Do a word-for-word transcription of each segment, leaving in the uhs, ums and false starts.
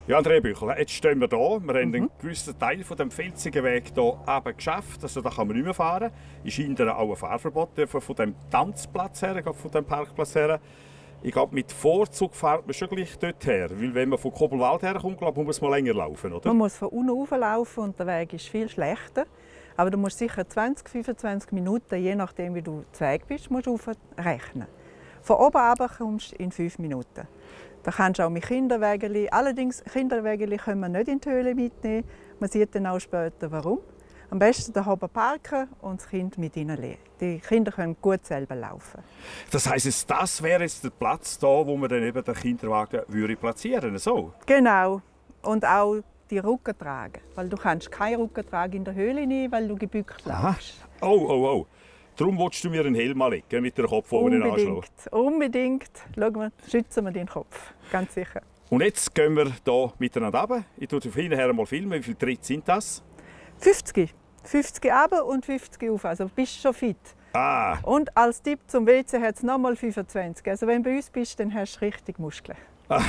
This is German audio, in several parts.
Ja, Andrea Büchel, jetzt stehen wir hier. Wir Mhm. haben einen gewissen Teil von dem felsigen Weg hier oben geschafft. Also da kann man nicht mehr fahren. Ist hinterher auch ein Fahrverbot von von dem Tanzplatz her, von dem Parkplatz her. Ich glaube, mit Vorzug fährt man schon gleich dort her. Weil wenn man von Kobelwald herkommt, glaube ich, muss man länger laufen, oder? Man muss von unten rauflaufen und der Weg ist viel schlechter. Aber du musst sicher zwanzig, fünfundzwanzig Minuten, je nachdem wie du zu Weg bist, musst du rechnen. Von oben runter kommst du in fünf Minuten. Da kannst du auch mit Kinderwägeli. Allerdings, Kinderwägeli können wir nicht in die Höhle mitnehmen. Man sieht dann auch später, warum. Am besten da oben parken und das Kind mit reinlegen. Die Kinder können gut selber laufen. Das heisst, das wäre jetzt der Platz da, wo man dann eben den Kinderwagen würde platzieren so? Genau. Und auch die Rücken tragen. Weil du kannst keinen Rücken tragen in der Höhle nehmen, weil du gebückt läufst. Oh, oh, oh. Darum willst du mir einen Helm anlegen, mit dem Kopf, den man anschlägt. Unbedingt. Unbedingt. Schauen wir, schützen wir deinen Kopf. Ganz sicher. Und jetzt gehen wir hier miteinander runter. Ich tue hinterher mal filmen. Wie viele Tritte sind das? fünfzig. fünfzig runter und fünfzig auf. Also bist du schon fit. Ah. Und als Tipp zum W C hat es nochmal fünfundzwanzig. Also wenn du bei uns bist, dann hast du richtig Muskeln.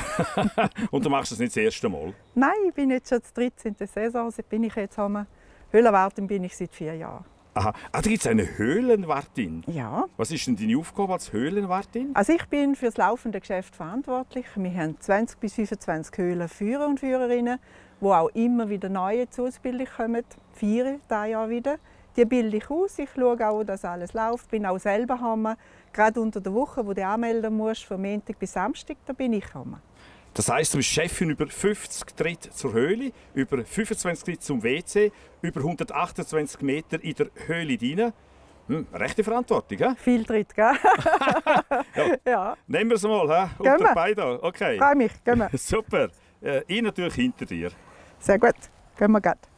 Und du machst das nicht das erste Mal? Nein, ich bin jetzt schon zur dreizehnten Saison. Seit bin ich jetzt Höhlenwartin bin ich seit vier Jahren. Aha. Ah, da gibt es eine Höhlenwartin. Ja. Was ist denn deine Aufgabe als Höhlenwartin? Also ich bin für das laufende Geschäft verantwortlich. Wir haben zwanzig bis fünfundzwanzig Höhlenführer und Führerinnen, die auch immer wieder neue zur Ausbildung kommen. Vier dieses Jahr wieder. Die bilde ich aus. Ich schaue auch, dass alles läuft. Ich bin auch selber Hammer. Gerade unter der Woche, wo du anmelden musst, von Montag bis Samstag, da bin ich Hammer. Das heisst, du bist Chefin über fünfzig Tritte zur Höhle, über fünfundzwanzig Tritte zum W C, über hundertachtundzwanzig Meter in der Höhle rein. Hm, rechte Verantwortung, hä? Viel Tritt, gell? Ja. Ja. Nehmen wir es mal, hä? Gehen Unter wir. beide. Okay. Freue mich, gehen wir. Super. Äh, ich natürlich hinter dir. Sehr gut, gehen wir grad.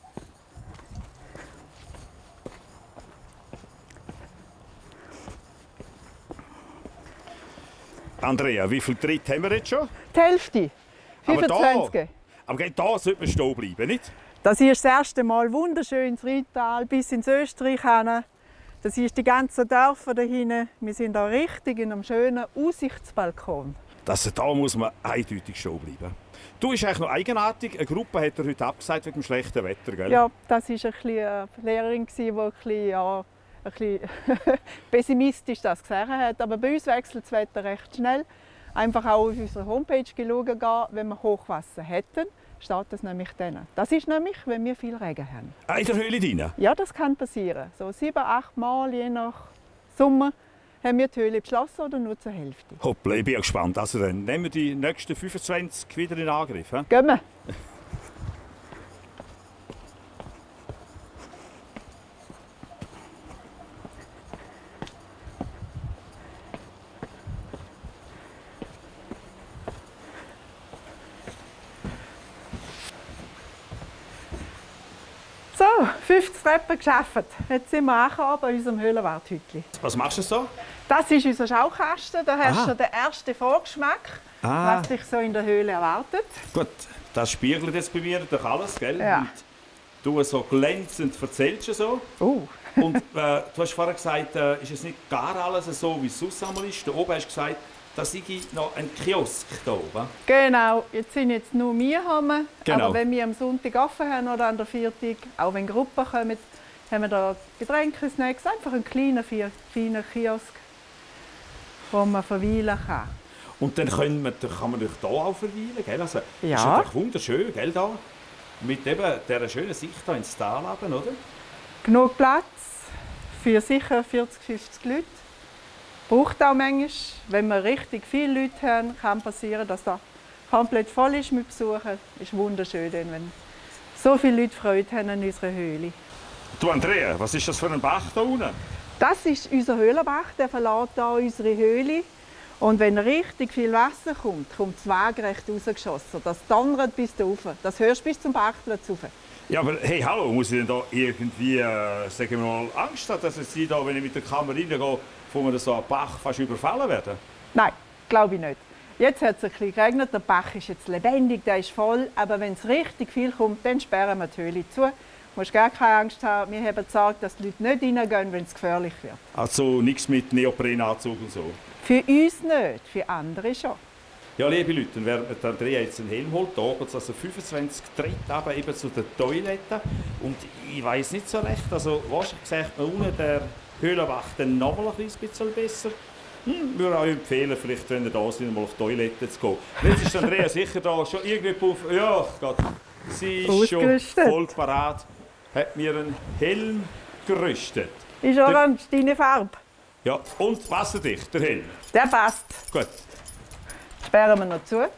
Andrea, wie viele Tritte haben wir jetzt schon? Die Hälfte, Aber da, fünfundzwanzig. aber gell, da sollte man stehen bleiben, nicht? Das ist das erste Mal wunderschön ins Rheintal, bis ins Österreich hin. Das ist die ganzen Dörfer da hinten. Wir sind da richtig in einem schönen Aussichtsbalkon. Das, da muss man eindeutig stehen bleiben. Du, ist eigentlich noch eigenartig. Eine Gruppe hat er heute abgesagt wegen dem schlechten Wetter, gell? Ja, das war ein bisschen eine Lehrerin, die ein bisschen, ja, ein bisschen pessimistisch das gesagt hat. Aber bei uns wechselt das Wetter recht schnell. Einfach auch auf unserer Homepage schauen, wenn wir Hochwasser hätten, steht das nämlich dann. Das ist nämlich, wenn wir viel Regen haben. Ah, in der Höhle drin? Ja, das kann passieren. So sieben, acht Mal, je nach Sommer, haben wir die Höhle beschlossen oder nur zur Hälfte. Hoppla, ich bin ja gespannt. Also dann nehmen wir die nächsten fünfundzwanzig wieder in Angriff. He? Gehen wir. So, fünfzig Treppen geschafft. Jetzt sind wir angekommen bei unserem Höhlenwarthütchen. Was machst du so? Das ist unser Schaukasten. Da hast Aha. du schon den ersten Vorgeschmack, Ah. was dich so in der Höhle erwartet. Gut, das spiegelt jetzt bei mir durch alles, gell? Ja. Und du so glänzend erzählst du so. Oh. Und äh, du hast vorher gesagt, äh, ist es nicht gar alles so, wie es sonst einmal ist. Da oben hast du gesagt, da sei noch ein Kiosk da oben. Genau, jetzt sind jetzt nur wir haben. Genau. Aber wenn wir am Sonntag offen haben oder an der Viertag, auch wenn Gruppen kommen, haben wir da Getränke, Snacks, einfach einen kleinen, feinen Kiosk, wo man verweilen kann. Und dann können wir, dann kann man dich hier auch verweilen, gell? Also, Ja. ist natürlich wunderschön, gell, da? Mit eben dieser schönen Sicht hier ins Tal runter, oder? Genug Platz für sicher vierzig, fünfzig Leute. Braucht auch manchmal, wenn wir richtig viele Leute haben, kann passieren, dass da komplett voll ist mit Besuchern. Ist wunderschön, denn wenn so viele Leute Freude haben an unserer Höhle. Du Andrea, was ist das für ein Bach da unten? Das ist unser Höhlenbach, der verlässt hier unsere Höhle. Und wenn richtig viel Wasser kommt, kommt es waagerecht rausgeschossen. Das donnert bis da rauf. Das hörst du bis zum Bachplatz rauf. Ja, aber hey, hallo, muss ich denn da irgendwie, äh, sagen wir mal, Angst haben, dass jetzt da, wenn ich mit der Kamera reingehe, von mir so ein Bach fast überfallen werden? Nein, glaube ich nicht. Jetzt hat es ein bisschen geregnet, der Bach ist jetzt lebendig, der ist voll. Aber wenn es richtig viel kommt, dann sperren wir die Höhle zu. Du musst gar keine Angst haben. Wir haben gesagt, dass die Leute nicht reingehen, wenn es gefährlich wird. Also nichts mit Neoprenanzug und so? Für uns nicht, für andere schon. Ja, liebe Leute, dann während Andrea jetzt einen Helm holt, da geht es also fünfundzwanzig Tritte runter, eben zu den Toiletten. Und ich weiss nicht so recht, also wahrscheinlich sagt man unten der Höhlenwacht dann noch mal ein bisschen besser. Hm, würde auch empfehlen, vielleicht, wenn ihr da seid, mal auf die Toilette zu gehen. Jetzt ist Andrea sicher da schon irgendwie auf. Ja, Gott, sie ist schon voll parat, hat mir einen Helm gerüstet. Ist orange, deine Farbe? Ja, und wasserdicht, der Helm. Der passt. Gut. Sperren wir noch zu.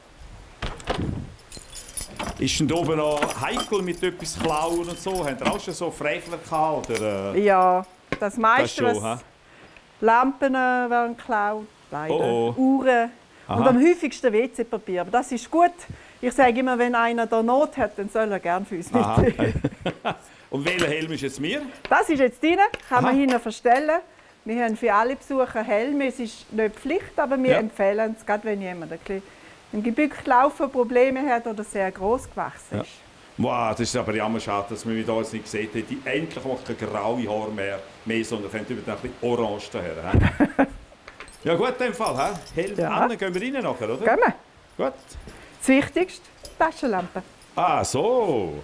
Ist denn da oben noch heikel mit etwas klauen und so? Habt ihr auch schon so Frevler gehabt? Oder, äh? Ja, das meiste, das schon, was Lampen äh, werden geklaut, leider, oh oh. Uhren Aha. und am häufigsten W C-Papier. Aber das ist gut. Ich sage immer, wenn einer da Not hat, dann soll er gerne für uns mitnehmen. Und welcher Helm ist jetzt mir? Das ist jetzt drin, kann Aha. man hinten verstellen. Wir haben für alle Besucher Helme. Es ist nicht Pflicht, aber wir Ja. empfehlen es, gerade wenn jemand ein bisschen im Gebück laufen Probleme hat oder sehr gross gewachsen ist. Wow, das ist aber jammer schade, dass man mich da jetzt nicht gesehen hat. Die endlich mal keine graue Haare mehr, mehr sondern könnt über ein bisschen orange daher. Ja gut, in dem Fall. He? Helm Ja. an, gehen wir rein nachher, oder? Gehen wir. Gut. Das Wichtigste, Taschenlampe. Ah, so.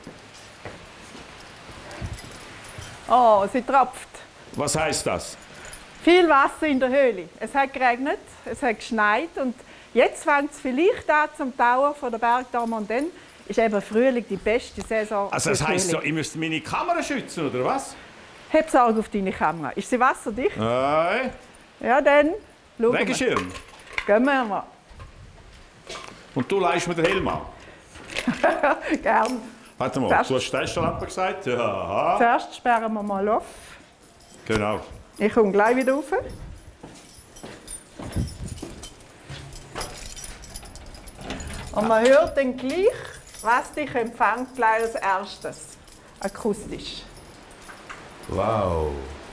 Oh, sie tropft. Was heisst das? Viel Wasser in der Höhle. Es hat geregnet, es hat geschneit und jetzt fängt es vielleicht an zum Tauen von der Bergdame und dann ist eben Frühling die beste Saison. Also das für heisst ja, Höhle. ich müsste meine Kamera schützen, oder was? Hab Sorge auf deine Kamera. Ist sie wasserdicht? Nein. Ja, dann schauen wir. Regenschirm. Gehen wir mal. Und du leihst mir den Helm an. Gern. Warte mal, Zuerst- du hast Taschenlampe gesagt? Ja. Zuerst sperren wir mal auf. Genau. Ich komme gleich wieder rauf. Und man hört dann gleich, was dich empfängt, gleich als erstes. Akustisch. Wow.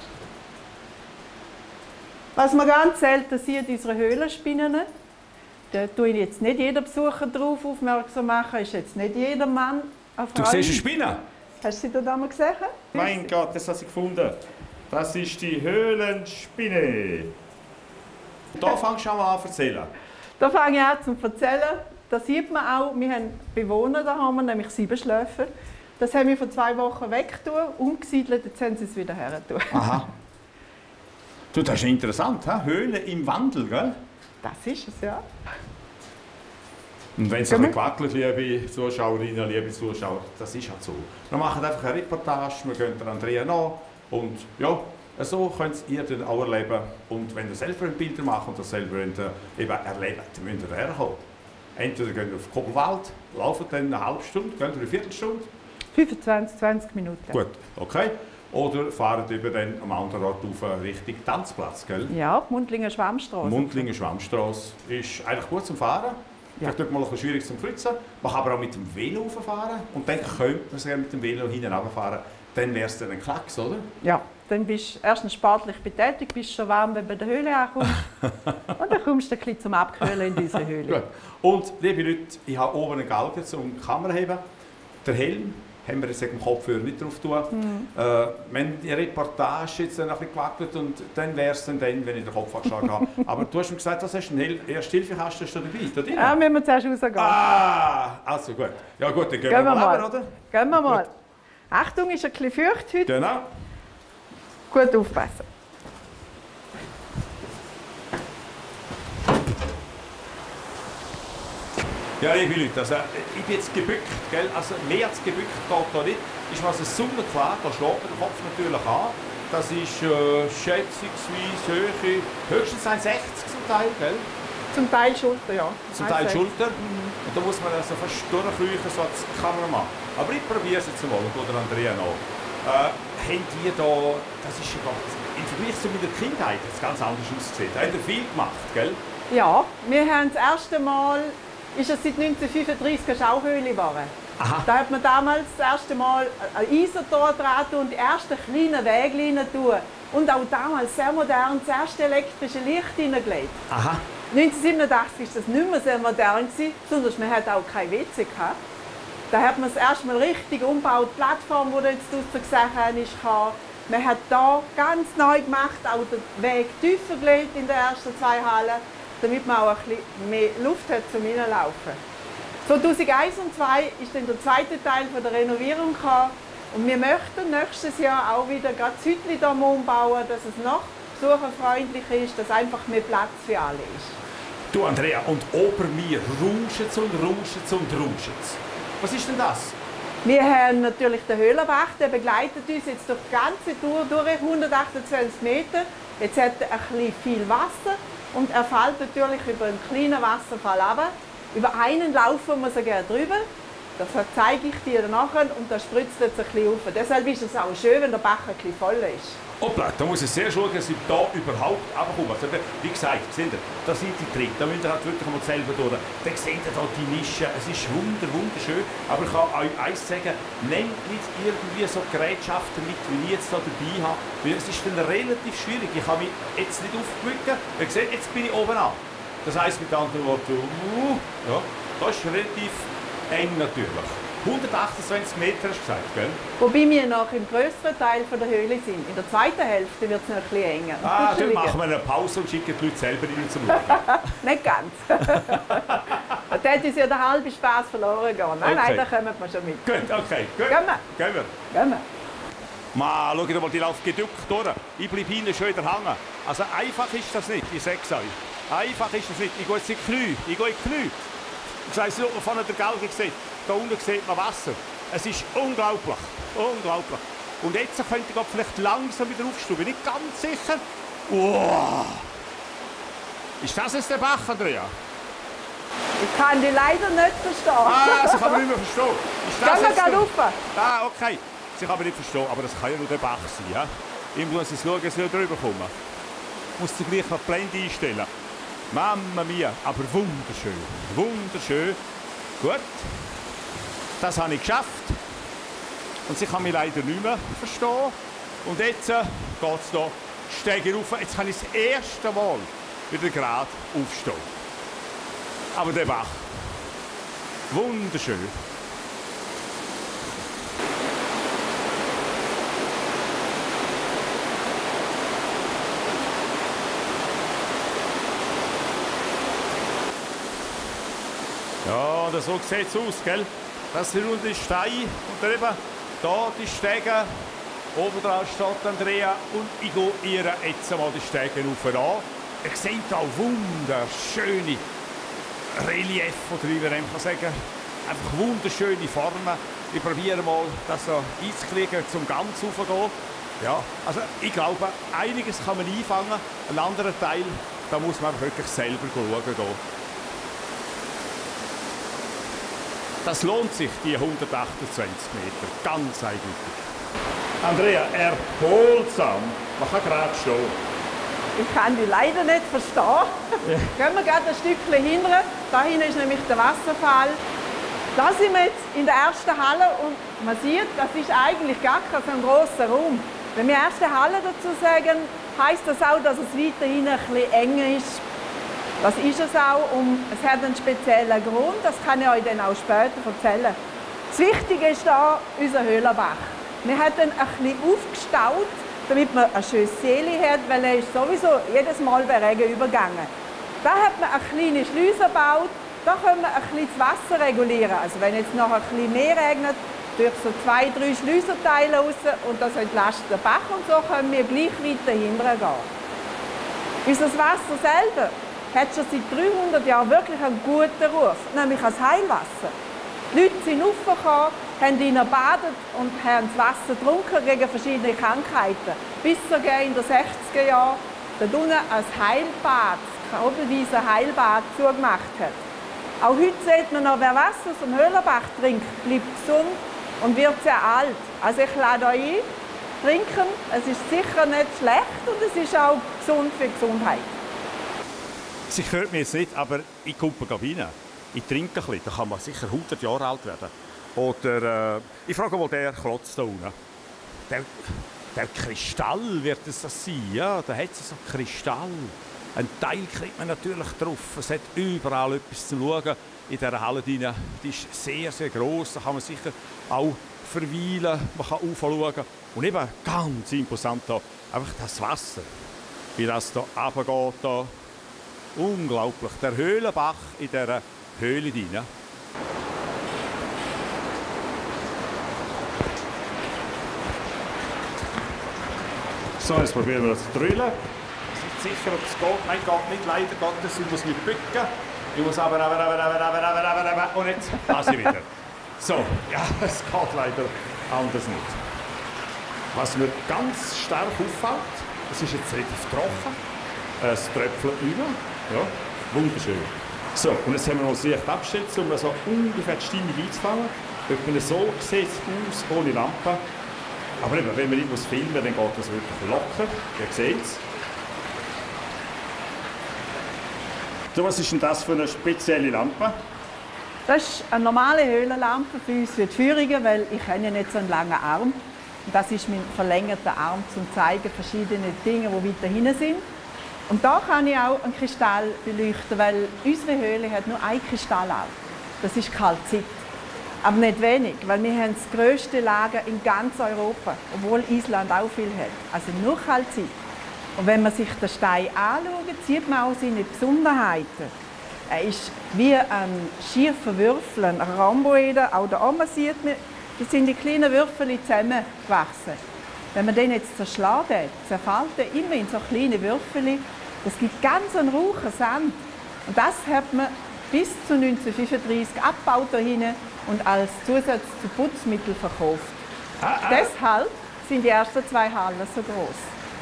Was man ganz selten sieht, unsere Höhlenspinnen. Da tue ich jetzt nicht jeden Besucher darauf aufmerksam machen, ist jetzt nicht jeder Mann eine Frau. Du siehst eine Spinne? Hast du sie da mal gesehen? Mein Gott, das habe ich gefunden. Das ist die Höhlenspinne. Da fängst du auch an zu erzählen. Da fange ich an zu erzählen. Da sieht man auch, wir haben Bewohner da, haben wir, nämlich Siebenschläfer. Das haben wir vor zwei Wochen weggetan, umgesiedelt, jetzt haben sie es wieder hergetan. Aha. Du, das ist interessant, he? Höhlen im Wandel, gell? Das ist es, ja. Und wenn es ein bisschen wackelt, liebe Zuschauerinnen, liebe Zuschauer, das ist halt so. Wir machen einfach eine Reportage, wir gehen der Andrea nach und ja, so könnt ihr dann auch erleben. Und wenn ihr selber Bilder macht und das selber eben erlebt, dann müsst ihr herkommen. Entweder gehen wir auf Koppelwald, laufen dann eine halbe Stunde, gehen wir eine Viertelstunde. fünfundzwanzig, zwanzig Minuten. Gut, okay. Oder fahren über dann am anderen Ort auf Richtung Tanzplatz, gell? Ja, Mundlinger Schwammstraße. Mundlinger Schwammstraße ist eigentlich gut zum Fahren. Ja. Vielleicht mal ein bisschen schwierig zum Kreuzen. Man kann aber auch mit dem Velo rauffahren. Und dann könnte man sogar mit dem Velo hinten runterfahren. Dann wäre es dann ein Klacks, oder? Ja, dann bist du erstens sportlich betätigt, bist schon warm, wenn du bei der Höhle ankommst. Und dann kommst du ein bisschen zum Abkühlen in diese Höhle. Gut. Und liebe Leute, ich habe oben einen Galgen zum Kamera heben. Der Helm haben wir jetzt am Kopfhörer nicht drauf tun. Mhm. Äh, wenn die Reportage jetzt dann ein bisschen gewackelt und dann wäre es dann, dann, wenn ich den Kopf angeschlagen habe. Aber du hast mir gesagt, was hast du denn? Erste-Hilfe-Kasten ist da dabei, da drin? Ja, müssen wir zuerst rausgehen. Ah, also gut. Ja gut, dann gehen, Gehen wir wir mal, mal. runter, oder? Gehen wir mal. Gut. Achtung, ist ein bisschen feucht heute. Genau. Gut aufpassen. Ja, liebe Leute, also, ich bin jetzt gebückt, gell? Also mehr als gebückt geht da nicht. Ist mir also sonnenklar, da schlägt man den Kopf natürlich an. Das ist äh, schätzungsweise Höhe, höchstens eins Komma sechzig zum Teil, gell? Zum Teil Schulter, ja. Zum Teil Also, Schulter. Und da muss man also fast durchkriechen, so als Kameramann. Aber ich probiere es jetzt mal, oder Andrea noch. Äh, habt ihr da, das ist ja ganz, im Vergleich zu meiner Kindheit, jetzt ganz anders ausgesehen. Da habt ihr viel gemacht, gell? Ja, wir haben das erste Mal, ist es seit neunzehnhundertfünfunddreißig eine Schauhöhle geworden. Aha. Da hat man damals das erste Mal ein Eisentor dran und die ersten kleinen Weglinien tun. Und auch damals sehr modern das erste elektrische Licht hineingelegt. Aha. neunzehnhundertsiebenundachtzig war das nicht mehr sehr modern, sondern man hatte auch kein W C gehabt. Da hat man das erste Mal richtig umgebaut, die Plattform, die jetzt draussen gesehen haben, ist gekommen. Man hat hier ganz neu gemacht, auch den Weg tiefer gelegt in den ersten zwei Hallen. damit man auch ein bisschen mehr Luft hat zum Hineinlaufen. zweitausendeins und zweitausendzwei ist dann der zweite Teil von der Renovierung gekommen. Und wir möchten nächstes Jahr auch wieder das Hütchen hier umbauen, dass es noch besucherfreundlicher ist, dass einfach mehr Platz für alle ist. Du Andrea, und ober mir rauschet's und rauschet's und rauschet's. Was ist denn das? Wir haben natürlich den Höhlenbach, der begleitet uns jetzt durch die ganze Tour durch, hundertachtundzwanzig Meter. Jetzt hat er ein bisschen viel Wasser und er fällt natürlich über einen kleinen Wasserfall runter. Über einen laufen wir sogar drüber. Das zeige ich dir nachher und da spritzt es ein bisschen auf. Deshalb ist es auch schön, wenn der Bach ein bisschen voll ist. Hoppla, da muss ich sehr schauen, dass ich da überhaupt runterkomme. Also, wie gesagt, seht ihr, da sind die Tritte, da müsst ihr halt wirklich mal selber durch. Dann seht ihr da die Nische, es ist wunder, wunderschön. Aber ich kann euch eins sagen, nehmt nicht irgendwie so Gerätschaften mit, wie ich jetzt da dabei habe. Weil es ist dann relativ schwierig. Ich kann mich jetzt nicht aufbücken. Ihr seht, jetzt bin ich oben an. Das heisst mit anderen Worten, uh, ja, das ist relativ eng natürlich. hundertachtundzwanzig Meter hast du gesagt, gell? Wobei wir noch im grösseren Teil von der Höhle sind. In der zweiten Hälfte wird es noch ein bisschen enger. Ah, dann machen wir eine Pause und schicken die Leute selber rein zum Schauen. Nicht ganz. Da hätte uns ja der halbe Spass verloren gehen. Nein, Okay. nein, da kommen wir schon mit. Gut, okay, gut. Gehen wir. Gehen wir. Gehen wir. Mal, schau dir mal, die läuft gedrückt durch. Ich bleibe hinten schön in der Hange. Also einfach ist das nicht, ich sage es euch. Einfach ist das nicht. Ich gehe jetzt in die Knie. Ich gehe in die Knie. Ich weiss nicht, ob man vorne den Galgen sieht. Da unten sieht man Wasser. Es ist unglaublich. Unglaublich. Und jetzt könnte ich vielleicht langsam wieder aufstehen. Bin nicht ganz sicher. Wow. Ist das jetzt der Bach, Andrea? Ich kann die leider nicht verstehen. Ah, sie kann man nicht mehr verstehen. Ist das Gehen wir jetzt gerade der- rauf. Ah, okay. Sie kann man nicht verstehen, aber das kann ja nur der Bach sein. Ja? Ich muss jetzt schauen, dass ich drüber komme. Ich muss dann gleich noch die Blende einstellen. Mamma mia, aber wunderschön. Wunderschön. Gut. Das habe ich geschafft. Und sie kann mich leider nicht mehr verstehen. Und jetzt äh, geht es hier steige rauf. Jetzt kann ich das erste Mal wieder gerade aufstehen. Aber der Bach. Wunderschön. Ja, und so sieht es aus, gell? Das sind nur die Steine und dann eben da die Stege. Oben drauf steht Andrea und ich gehe ihr jetzt mal die Stege rauf an. Ihr seht auch wunderschöne Relief, oder wie man dem kann sagen. Einfach wunderschöne Formen. Ich probiere mal, das so einzukriegen, zum ganz raufgehen. Ja, also ich glaube, einiges kann man einfangen. Ein anderer Teil, da muss man wirklich selber schauen gehen. Das lohnt sich, die hundertachtundzwanzig Meter. Ganz eindeutig. Andrea, erholsam. Man kann gerade stehen. Ich kann die leider nicht verstehen. Gehen wir gerade ein Stückchen hinten. Da hinten ist nämlich der Wasserfall. Da sind wir jetzt in der ersten Halle und man sieht, das ist eigentlich gar kein so ein grosser Raum. Wenn wir erste Halle dazu sagen, heisst das auch, dass es weiterhin ein bisschen enger ist. Das ist es auch und es hat einen speziellen Grund, das kann ich euch dann auch später erzählen. Das Wichtige ist hier unser Höhlenbach. Wir haben ihn ein bisschen aufgestaut, damit man ein schönes Seele hat, weil er ist sowieso jedes Mal bei Regen übergegangen. Da hat man eine kleine Schleuse gebaut, da können wir ein bisschen das Wasser regulieren. Also wenn jetzt noch ein bisschen mehr regnet, durch so zwei, drei Schleusenteile raus und das entlastet den Bach und so können wir gleich weiter hinten gehen. Unser Wasser selber hat schon seit dreihundert Jahren wirklich einen guten Ruf, nämlich als Heilwasser. Die Leute sind raufgekommen, haben ihn badet und haben das Wasser getrunken gegen verschiedene Krankheiten. Bis sogar in den sechziger Jahren da unten ein Heilbad, kabelweise Heilbad zugemacht hat. Auch heute sieht man noch, wer Wasser aus dem Höhlenbach trinkt, bleibt gesund und wird sehr alt. Also ich lade euch ein, trinken, es ist sicher nicht schlecht und es ist auch gesund für die Gesundheit. Sie hört mich jetzt nicht, aber ich komme rein. Ich trinke ein bisschen, da kann man sicher hundert Jahre alt werden. Oder äh, ich frage mal, der Klotz da unten. Der, der Kristall wird es das sein, ja? Da hat es so Kristall. Ein Teil kriegt man natürlich drauf. Es hat überall etwas zu schauen in dieser Halle. Die ist sehr, sehr gross. Da kann man sicher auch verweilen, man kann aufschauen. Und eben ganz imposant hier, einfach das Wasser. Wie das hier runtergeht. Da. Unglaublich, der Höhlenbach in dieser Höhle drin. So, jetzt probieren wir das zu drüllen. Ich bin nicht sicher, ob es geht. Nein, geht nicht, leider Gottes. Ich muss mich bücken. Ich muss aber, aber, aber, aber, aber, aber, aber, aber, und jetzt lasse ich wieder. So, ja, es geht leider anders nicht. Was mir ganz stark auffällt, es ist jetzt relativ trocken. Es tröpfelt über. Ja, wunderschön. So, und jetzt haben wir noch leicht abgestellt, um so ungefähr die Stimmung einzufangen. Etwa so sieht es aus, ohne Lampe. Aber eben, wenn man irgendwas filmen, dann geht das wirklich locker. Ihr seht es. So, was ist denn das für eine spezielle Lampe? Das ist eine normale Höhlenlampe für uns für die Führungen, weil ich habe ja nicht so einen langen Arm. Und das ist mein verlängerter Arm, um zu zeigen verschiedene Dinge, die weiter hinten sind. Und da kann ich auch einen Kristall beleuchten, weil unsere Höhle hat nur ein Kristallarm. Das ist Kalzit. Aber nicht wenig, weil wir haben das grösste Lager in ganz Europa, obwohl Island auch viel hat. Also nur Kalzit. Und wenn man sich den Stein anschaut, sieht man auch seine Besonderheiten. Er ist wie ein schiefer Würfel, ein Rhomboeder. Auch da oben sieht man, das sind die kleinen Würfel zusammengewachsen. Wenn man den jetzt zerschlägt, zerfällt er immer in so kleine Würfel. Das gibt ganz einen rauchen Sand. Und das hat man bis zu neunzehnhundertfünfunddreißig abgebaut da hinten und als Zusatz zu Putzmitteln verkauft. Ah, ah. Deshalb sind die ersten zwei Hallen so groß.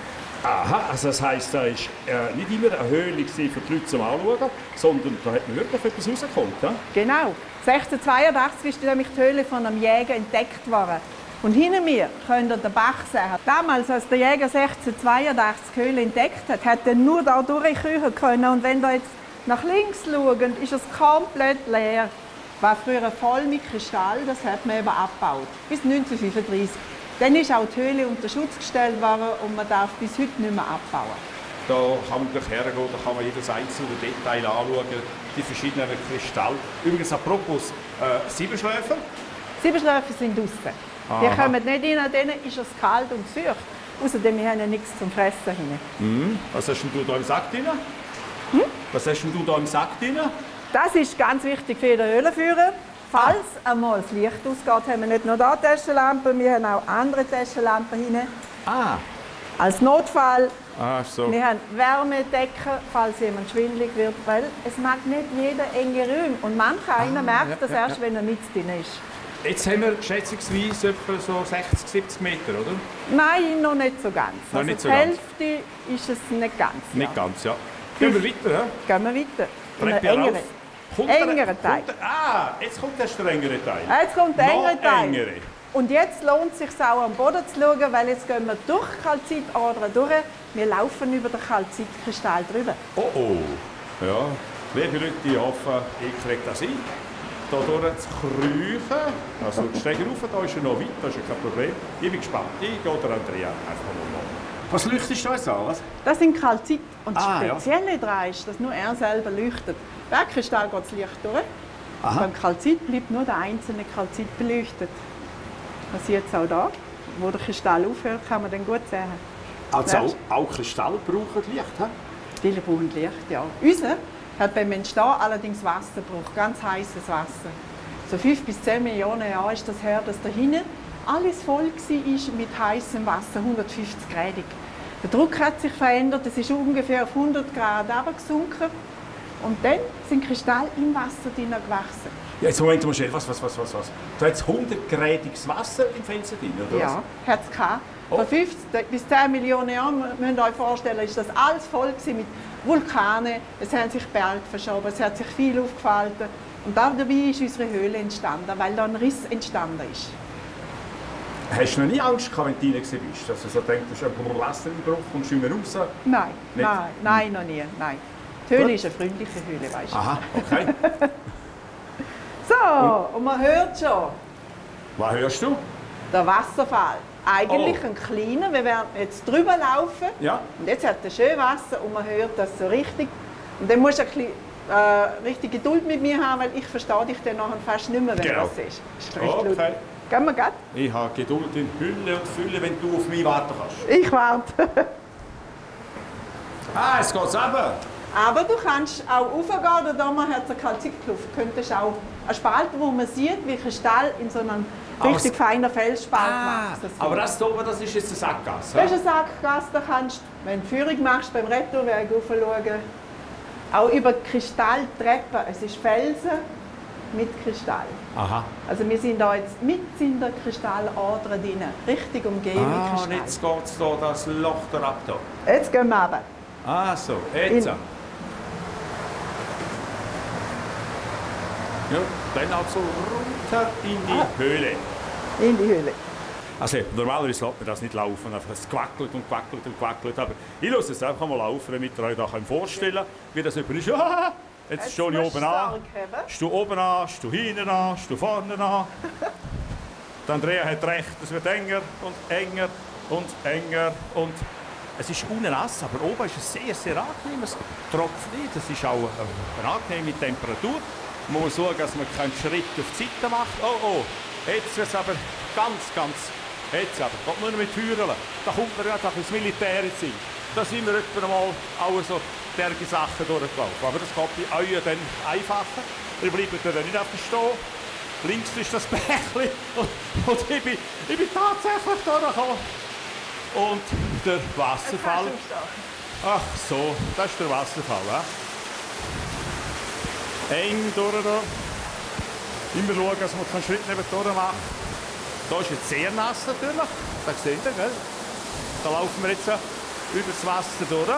Aha, also das heisst, da war äh, nicht immer eine Höhle für die Leute zum Anschauen, sondern da hat man wirklich etwas rausgekommen. Ja? Genau. sechzehnhundertzweiundachtzig ist nämlich die Höhle von einem Jäger entdeckt worden. Und hinter mir könnt ihr den Bach sehen. Damals, als der Jäger sechzehnhundertzweiundachtzig die Höhle entdeckt hat, hat er nur da durchkriechen können. Und wenn ihr jetzt nach links schaut, ist es komplett leer. War früher voll mit Kristall, das hat man eben abgebaut. Bis neunzehnhundertfünfunddreißig. Dann ist auch die Höhle unter Schutz gestellt worden und man darf bis heute nicht mehr abbauen. Da kann man gleich hergehen, da kann man jedes einzelne Detail anschauen, die verschiedenen Kristalle. Übrigens, apropos äh, Siebenschläfer. Siebenschläfer sind draußen. Die kommen nicht rein, denen ist es kalt und feucht. Außerdem wir haben ja nichts zum Fressen hin. Mhm. Was hast denn du da im Sack drin? Hm? Was hast denn du da im Sack drin? Das ist ganz wichtig für den Höhlenführer. Falls einmal das Licht ausgeht, haben wir nicht nur hier Taschenlampen, wir haben auch andere Taschenlampen hinten. Ah. Als Notfall. Ah, so. Wir haben Wärmedecken, falls jemand schwindelig wird, weil es mag nicht jeder enge Räume. Und manch einer ah, merkt ja, das ja, erst, ja. wenn er nicht drin ist. Jetzt haben wir schätzungsweise etwa so sechzig, siebzig Meter, oder? Nein, noch nicht so ganz. Noch also nicht so die ganz. Hälfte ist es nicht ganz. Nicht ja. ganz, ja. Gehen wir weiter, ja? Gehen wir weiter. In Treppe einen engeren, rauf. Kommt engeren der, Teil. kommt der, ah, jetzt kommt erst der engere Teil. Jetzt kommt der engere Noch Teil. engere. Und jetzt lohnt es sich auch am Boden zu schauen, weil jetzt gehen wir durch Kalzitadern durch. Wir laufen über den Kalzitkristall drüber. Oh oh. Ja, liebe Leute, ich hoffe, ich kriege das hin. Hier durch zu kriechen. Also die Stege rauf, da ist er noch weit, das ist ja kein Problem. Ich bin gespannt. Ich gehe der Andrea einfach mal nach. Was leuchtest du jetzt an? Was? Das sind Kalzit. Und das Ah, ja. Spezielle daran ist, dass nur er selber leuchtet. Beim Kristall geht das Licht durch. Aha. Beim Kalzit bleibt nur der einzelne Kalzit beleuchtet. Man sieht es auch da. Wo der Kristall aufhört, kann man dann gut sehen. Also Merkst auch, auch Kristall brauchen Licht, he? Die brauchen Licht, ja. Unser hat beim Entstehen allerdings Wasser gebraucht, ganz heißes Wasser. So fünf bis zehn Millionen Jahre ist das her, dass da hinten alles voll war mit heißem Wasser, hundertfünfzig Grad. Der Druck hat sich verändert, es ist ungefähr auf hundert Grad runtergesunken. Und dann sind Kristalle im Wasser drin gewachsen. Ja, jetzt Moment mal schnell, was, was, was, was, was? Da hat es hundert-gradiges Wasser im Felsen drin, oder Ja, hat es gehabt. Oh. Vor fünfzig bis zehn Millionen Jahren, müsst ihr euch vorstellen, ist das alles voll gewesen mit Vulkanen. Es haben sich Berge verschoben, es hat sich viel aufgefalten. Und dabei ist unsere Höhle entstanden, weil da ein Riss entstanden ist. Hast du noch nie Angst gehabt, wenn du rein bist? Dass du so denkst, du hast ein Wasser im Bruch und schwimmen raus? Nein, Nicht? nein, nein, noch nie. Nein. Die Höhle ist eine freundliche Höhle, weißt du. Aha, okay. So, und man hört schon, Was hörst du? der Wasserfall. Eigentlich Oh. ein kleiner, wir werden jetzt drüber laufen. Ja. Und jetzt hat er schön Wasser und man hört das so richtig. Und dann musst du ein bisschen, äh, richtig Geduld mit mir haben, weil ich verstehe dich dann nachher fast nicht mehr, wenn Genau. du das siehst. Ist recht laut. Okay. Gehen wir grad? Ich habe Geduld in Hülle und Fülle, wenn du auf mich warten kannst. Ich warte. Ah, es geht runter. Aber du kannst auch raufgehen, da oben hat es eine Kalzitkluft. Du könntest auch eine Spalte, wo man sieht, wie Kristall in so einem richtig feinen Felsspalt Ah, macht. Das aber das hier oben, das ist jetzt eine Sackgasse. Das ist eine Sackgasse, da kannst du, wenn du Führung machst, beim Retourweg raufschauen. Auch über Kristalltreppen. Es ist Felsen mit Kristall. Aha. Also wir sind da jetzt mit in der Kristallader drin, richtig umgeben Ah, mit und Kristall. jetzt geht es hier das Loch da ab. Da. Jetzt gehen wir runter. Ah, so, jetzt. In- Ja, dann also runter in die Ah. Höhle. In die Höhle. Also normalerweise lässt man das nicht laufen, einfach es quackelt und quackelt und quackelt. Aber ich lasse es einfach mal laufen, damit ihr euch da vorstellen könnt, wie das jemand ist. Ja, jetzt Jetzt stehe ich musst oben du an, Sorge haben. stehe oben an, stehe hinten an, stehe vorne an. Der Andrea hat recht, es wird enger und enger und enger. Und es ist unten nass, aber oben ist es sehr, sehr angenehm. Es tropft nicht, es ist auch eine angenehme Temperatur. Man muss schauen, dass man keinen Schritt auf die Seite macht. Oh, oh, jetzt wird es aber ganz, ganz... Jetzt aber, geht nur noch mit Heulen. Da kommt man ja auch ins Militär in Sinn. Da sind wir etwa mal auch so derge Sachen durchgelaufen. Aber das geht bei euch dann einfacher. Ihr bleibt dann nicht einfach stehen. Links ist das Bächli und, und ich, bin, ich bin tatsächlich durchgekommen. Und der Wasserfall. Ach so, das ist der Wasserfall. He? Eng durch da. Immer schauen, dass man keinen Schritt neben durch macht. Da ist jetzt sehr nass natürlich. Das seht ihr, gell? Da laufen wir jetzt über das Wasser durch.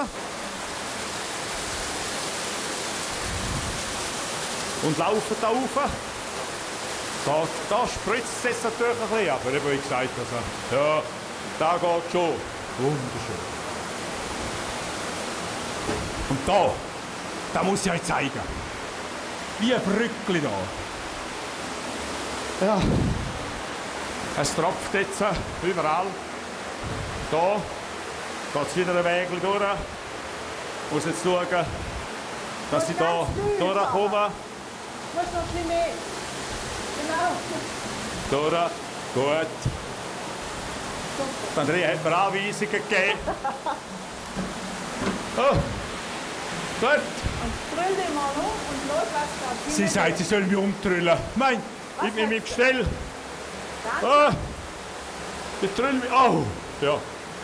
Und laufen da rauf. Da, da spritzt es natürlich ein bisschen, aber eben wie gesagt, also, ja, da geht schon. Wunderschön. Und da, da muss ich euch zeigen. Wie ein Brückli da. Ja. Es tropft jetzt überall. Da geht es wieder einen Weg durch. Ich muss jetzt schauen, dass ich da durchkomme. Du musst noch ein bisschen mehr. Genau. Durch. Gut. Die Andrea hat mir Anweisungen gegeben. Oh. Gut. Und drüll dich mal um und schau, was da Sie sagt, sie soll mich umtrüllen. Mein, Was mit meinem hat sie? Gestell. Danke. Ah, ich trüll mich. Oh, ja.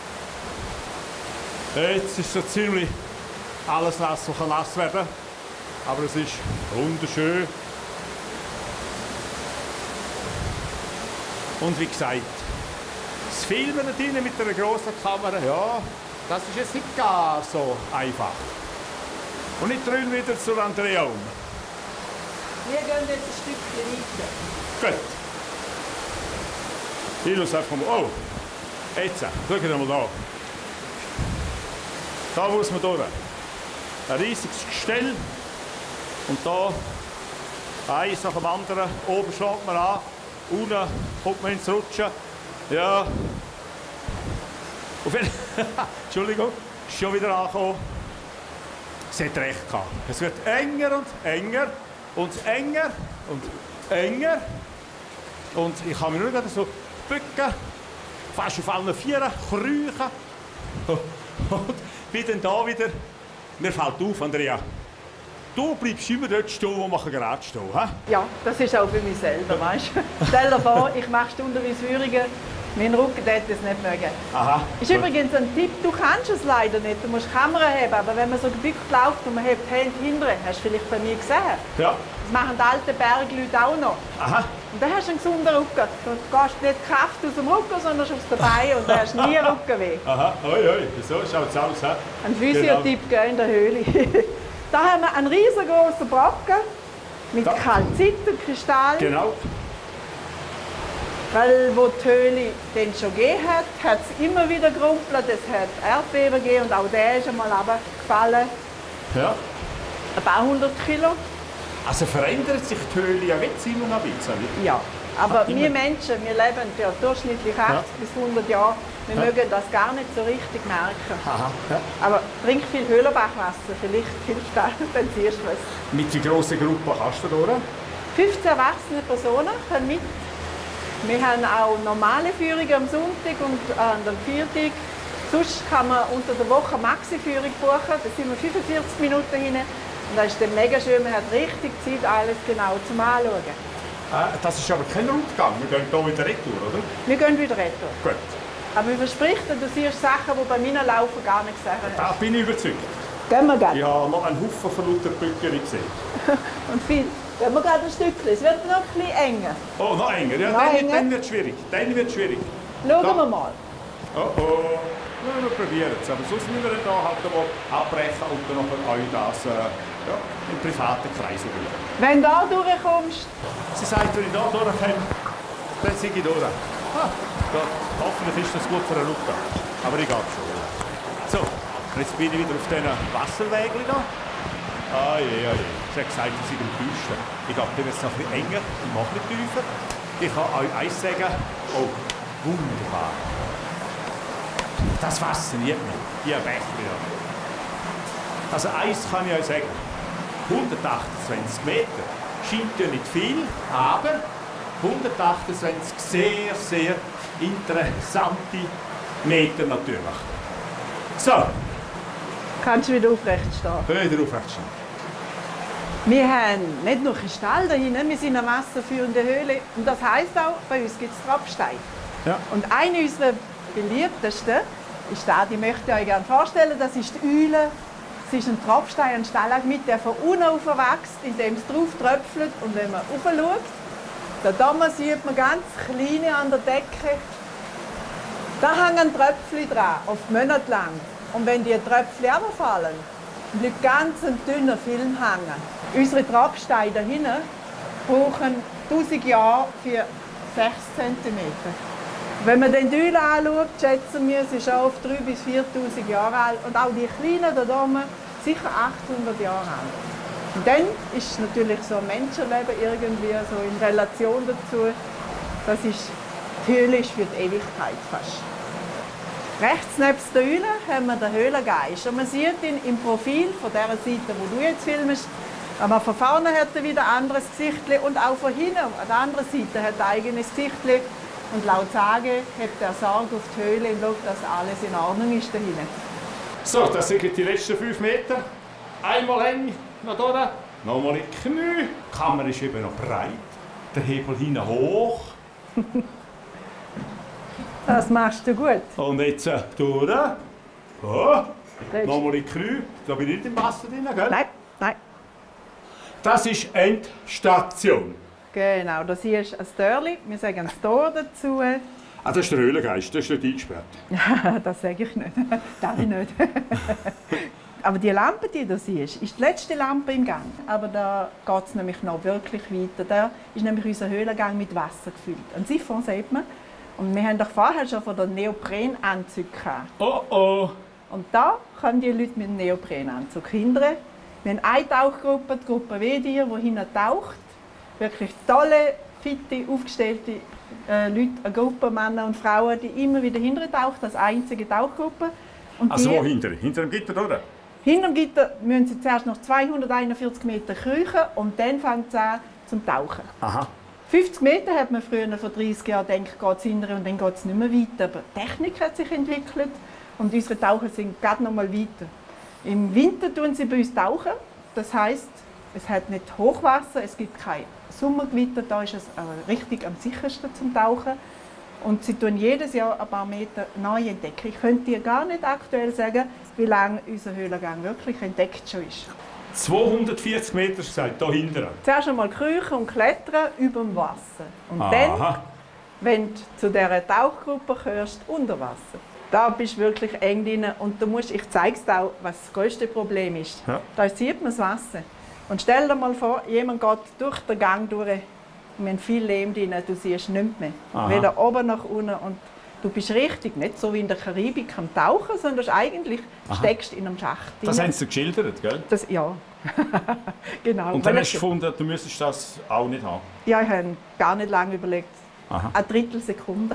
Jetzt ist so ziemlich alles nass, was kann nass werden. Aber es ist wunderschön. Und wie gesagt, das Filmen da drinnen mit einer grossen Kamera, ja, das ist jetzt nicht gar so einfach. Und ich trüll wieder zu Andrea um. Wir gehen jetzt ein Stückchen weiter. Gut. Ich lasse einfach mal. Oh, jetzt, schaut mal da. Da muss man durch. Ein riesiges Gestell. Und da eins nach dem anderen. Oben schlägt man an. Unten kommt man ins Rutschen. Ja. Auf jeden Entschuldigung, ist schon wieder angekommen. Sie hat recht gehabt. Es wird enger und enger und enger und enger. Und ich kann mich nur gerade so bücken, fast auf allen Vieren, kriechen. Und bin dann da wieder. Mir fällt auf, Andrea. Du bleibst immer dort stehen, wo man gerade stehen kann. Ja, das ist auch für mich selber, weißt du. Stell dir vor, ich mache stundenweise Führungen, mein Rücken hätte das nicht mögen. Aha. Ist übrigens ein Tipp, du kannst es leider nicht, du musst die Kamera haben, aber wenn man so gebückt läuft und man hebt die Hände hinterher, hast du vielleicht bei mir gesehen. Ja. Das machen die alten Bergleute auch noch. Aha. Und dann hast du einen gesunden Rücken. Du gehst nicht Kraft aus dem Rücken, sondern aus den Beinen und dann hast du nie Rückenweh. Aha. Oi, oi. So schaut es aus. He? Ein Physiotipp genau. In der Höhle. Da haben wir einen riesengroßen Brocken mit Da. Kalzit und Kristall. Genau. Weil wo die Höhle den schon gegeben hat, hat es immer wieder gerumpelt. Es hat Erdbeben gegeben und auch der ist einmal runtergefallen. Ja. Ein paar hundert Kilo. Also verändert sich die Höhle ja jetzt immer noch ein bisschen. Ja. Aber Ah, immer. wir Menschen, wir leben ja durchschnittlich achtzig bis hundert Jahre. Wir Ja. mögen das gar nicht so richtig merken. Aha. Ja. Aber trink viel Höhlenbachwasser, vielleicht hilft das, dann siehst du was. Mit wie grosser Gruppe kannst du da, oder? fünfzehn erwachsene Personen können mit. Wir haben auch normale Führungen am Sonntag und an den Viertag. Sonst kann man unter der Woche Maxi-Führung buchen. Da sind wir fünfundvierzig Minuten hin. Und das ist dann mega schön. Man hat richtig Zeit, alles genau zum Anschauen. Äh, das ist aber kein Rundgang. Wir gehen hier wieder retour, oder? Wir gehen wieder retour. Gut. Aber ich verspreche dir, du siehst Sachen, die bei meinen Laufen gar nicht gesehen hast. Da bin ich überzeugt. Gehen wir gleich. Ich habe noch einen Haufen von lauter Bückchen gesehen. Und viel. Gehen wir gerade ein Stückchen. Es wird noch ein bisschen enger. Oh, noch enger. Ja, Noch dann, enger. dann wird es schwierig. Dann wird es schwierig. Schauen Da. wir mal. Oh oh. Ja, wir probieren es. Aber sonst müssen wir hier halt mal abbrechen und dann noch euch das äh, ja, im privaten Kreis üben. Wenn du da durchkommst, Sie sagt, wenn ich hier durchkomme, dann sehe ich durch. Ah, gut. Hoffentlich ist das gut für einen Luca. Aber ich gehe schon. So, jetzt bin ich wieder auf diesen Wasserwägeln da. Ah je, ah je. Sie hat gesagt, sie sind im Düsten. Ich glaube, dann wird es noch ein bisschen enger und noch ein bisschen tiefer. Ich kann euch eins sagen, oh, wunderbar. Das Wasser nicht mehr, die Bäche. Also eins kann ich euch sagen, hundertachtundzwanzig Meter scheint ja nicht viel, aber hundertachtundzwanzig sehr, sehr interessante Meter natürlich. So, kannst du wieder aufrecht stehen. wieder aufrecht stehen. Wir haben nicht nur Kristall da hinten, wir sind eine wasserführende Höhle. Und das heisst auch, bei uns gibt es Tropfsteine. Ja. Und eine unserer beliebtesten ist da, die möchte ich euch gerne vorstellen, das ist die Eule. Es ist ein Tropfstein, ein Stalagmit, der von unten aufwächst, indem es drauf tröpfelt. Und wenn man rauf schaut, da oben sieht man ganz kleine an der Decke. Da hängen Tröpfchen dran, oft Monate lang. Und wenn die Tröpfchen runterfallen, bleibt ganz ein dünner Film hängen. Unsere Tropfsteine da hinten brauchen tausend Jahre für sechs Zentimeter. Wenn man den Eule anschaut, schätzen wir, sie ist schon auf dreitausend bis viertausend Jahre alt. Und auch die Kleinen da oben sicher achthundert Jahre alt. Und dann ist natürlich so ein Menschenleben irgendwie so in Relation dazu. Das ist, die Höhle ist für die Ewigkeit fast. Rechts neben der Eule haben wir den Höhlengeist. Und man sieht ihn im Profil von der Seite, wo du jetzt filmst. Aber von vorne hat er wieder ein anderes Gesicht und auch von hinten, an der anderen Seite, hat er ein eigenes Gesicht. Und laut Sage hat er Sorge auf die Höhle und schaut, dass alles in Ordnung ist da hinten. So, das sind die letzten fünf Meter. Einmal eng, noch da, nochmal in die Knie. Die Kamera ist eben noch breit. Der Hebel hinten hoch. Das machst du gut. Und jetzt äh, durch. Oh. Nochmal in die Knie. Da bin ich nicht im Wasser drin, gell? Nein, nein. Das ist Endstation. Genau, das hier ist ein Törli. Wir sagen ein Tor dazu. Ah, das ist der Höhlengeist, das ist nicht eingesperrt. Das sage ich nicht. Darf ich nicht. Aber die Lampe, die du siehst, ist die letzte Lampe im Gang. Aber da geht es nämlich noch wirklich weiter. Da ist nämlich unser Höhlengang mit Wasser gefüllt. Ein Siphon sieht man. Und wir haben doch vorher schon von den Neoprenanzügen gehabt. Oh oh! Und da können die Leute mit dem Neoprenanzug hindern. Wir haben eine Tauchgruppe, die Gruppe W-Dir, die hinten taucht. Wirklich tolle, fitte, aufgestellte äh, Leute, eine Gruppe Männer und Frauen, die immer wieder hinten taucht, als einzige Tauchgruppe. Und Also die, wo hinter? Hinter dem Gitter, oder? hinter dem Gitter müssen sie zuerst noch zweihunderteinundvierzig Meter kriechen und dann fängt es an zum Tauchen. Aha. fünfzig Meter hat man früher vor dreißig Jahren gedacht, geht es hinterher und dann geht es nicht mehr weiter. Aber die Technik hat sich entwickelt und unsere Taucher sind gerade noch mal weiter. Im Winter tun sie bei uns tauchen. Das heisst, es hat nicht Hochwasser, es gibt kein Sommergewitter, da ist es äh, richtig am sichersten zum Tauchen. Und sie tun jedes Jahr ein paar Meter neu entdecken. Ich könnte dir gar nicht aktuell sagen, wie lange unser Höhlengang wirklich entdeckt schon ist. zweihundertvierzig Meter gesagt, hier hinten. Zuerst einmal kriechen und klettern über dem Wasser. Und Aha. dann, wenn du zu dieser Tauchgruppe gehörst, unter Wasser. Da bist du wirklich eng drin. Und du musst, ich zeige es dir auch, was das grösste Problem ist. Ja. Da sieht man das Wasser. Und stell dir mal vor, jemand geht durch den Gang durch. Wir haben viel Lehm drin, du siehst nichts mehr. Aha. Weder oben noch unten. Und du bist richtig, nicht so wie in der Karibik am Tauchen, sondern eigentlich Aha. steckst in einem Schacht. Das drin. haben sie geschildert, gell? Das, ja. Genau. Und dann Weil hast du es- gefunden, du müsstest das auch nicht haben. Ja, ich habe gar nicht lange überlegt. Aha. Eine Drittelsekunde.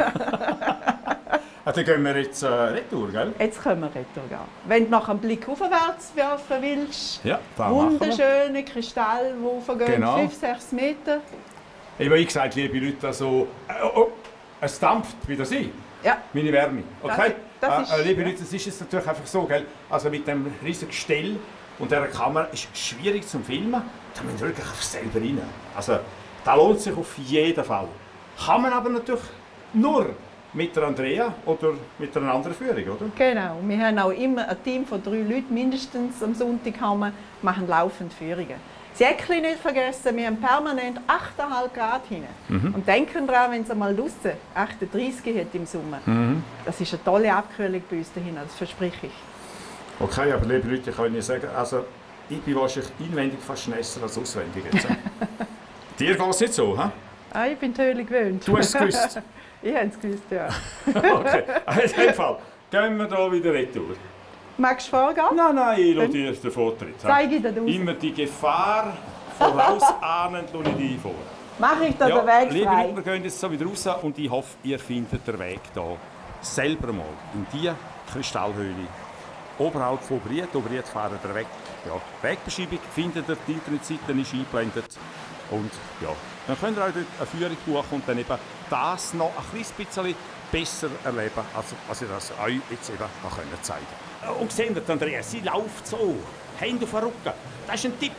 Ah, dann gehen wir jetzt äh, retour, gell? Jetzt können wir retour gehen. Wenn du noch einen Blick aufwärts werfen willst, Ja, da machen wir. wunderschöne Kristalle, die raufgehen, Genau. fünf, sechs Meter. Ich habe gesagt, liebe Leute, also, äh, oh, oh, es dampft wieder sie, Ja, meine Wärme. Okay? Das ist, äh, liebe ja. Leute, es ist jetzt natürlich einfach so, gell? Also mit dem riesigen Gestell und dieser Kamera ist es schwierig zum Filmen. Da müssen wir wirklich auf selber rein. Also, das lohnt sich auf jeden Fall. Kann man aber natürlich nur mit der Andrea oder mit einer anderen Führung, oder? Genau. Wir haben auch immer ein Team von drei Leuten mindestens am Sonntag, haben wir, machen laufend Führungen. Säckli nicht vergessen, wir haben permanent acht Komma fünf Grad hinein. Mhm. Und denken daran, wenn es einmal draussen achtunddreißig hat im Sommer. Mhm. Das ist eine tolle Abkühlung bei uns dahin, das verspreche ich. Okay, aber liebe Leute, ich kann Ihnen sagen, also ich bin wahrscheinlich inwendig fast nässer als auswendig. Jetzt. Dir geht es nicht so, hä? Ah, ich bin die Höhle gewöhnt. Du hast es gewusst? Ich habe es gewusst, ja. Okay, in dem Fall gehen wir hier wieder retour. Magst du vorgehen? Nein, nein, ich lasse dir den Vortritt. Zeige ich dir raus. Immer die Gefahr vorausahnend lasse ich dich vor. Mache ich dir Ja, den Weg liebe frei? Leute, wir gehen jetzt so wieder raus und ich hoffe, ihr findet den Weg hier selber mal in diese Kristallhöhle. Oberhalb von Obriet. Obriet fahren ihr weg. Ja, Wegbeschreibung findet ihr, die Internetseite ist eingeblendet. Und ja, dann könnt ihr auch dort eine Führung buchen und dann eben das noch ein kleines bisschen besser erleben, als, als ich das euch jetzt eben noch zeigen konnte. Und seht ihr, Andrea, sie läuft so. Hände auf den Rücken. Das ist ein Tipp.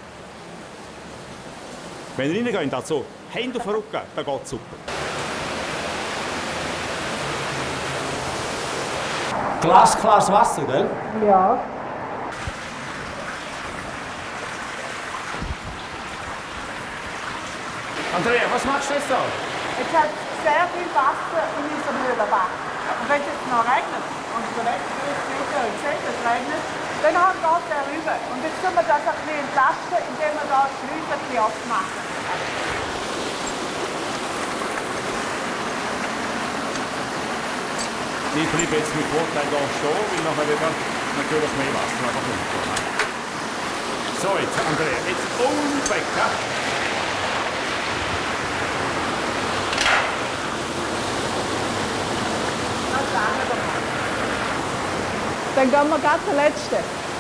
Wenn ihr reingeht, also Hände auf den Rücken, dann geht es super. Glasklares Wasser, gell? Ja. Andrea, was machst du jetzt da? Jetzt hat sehr viel Wasser in unserem Höhlenbach. Und wenn es jetzt noch regnet, und der Wetter sieht, es regnet, dann geht er rüber. Und jetzt können wir das ein bisschen entlasten, indem wir da die Schleusen ein bisschen aufmachen. Ich bleibe jetzt mit Vorteil hier stehen, weil nachher wieder natürlich mehr Wasser einfach runterkommt. So, jetzt Andrea, jetzt umbecken. Dann gehen wir gerade zur letzten.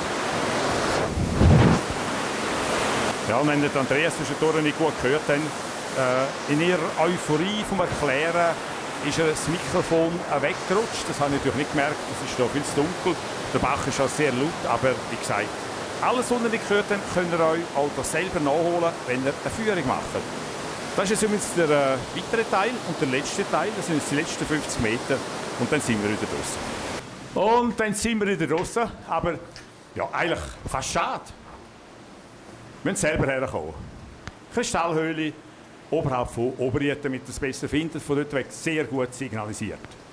Ja, und wenn ihr Andrea zwischendurch nicht gut gehört habt, äh, in ihrer Euphorie vom Erklären ist ihr das Mikrofon weggerutscht. Das habe ich natürlich nicht gemerkt, es ist hier viel zu dunkel. Der Bach ist auch sehr laut, aber wie gesagt, alles, was ihr nicht gehört habt, könnt ihr euch auch selber nachholen, wenn ihr eine Führung macht. Das ist übrigens der äh, weitere Teil und der letzte Teil, das sind jetzt die letzten fünfzig Meter und dann sind wir wieder draußen. Und dann sind wir wieder draußen, aber ja, eigentlich fast schade. Wir müssen selber herkommen. Kristallhöhle, oberhalb von Oberriet, damit ihr es besser findet, von dort weg sehr gut signalisiert.